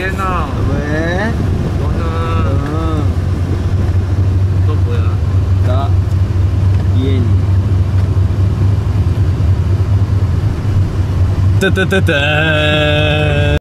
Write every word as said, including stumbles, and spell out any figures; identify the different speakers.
Speaker 1: 이해나.
Speaker 2: 왜?
Speaker 1: 너는
Speaker 2: 응.
Speaker 1: 너 뭐야?
Speaker 2: 나 이엔이.
Speaker 3: 뜨뜨뜨뜨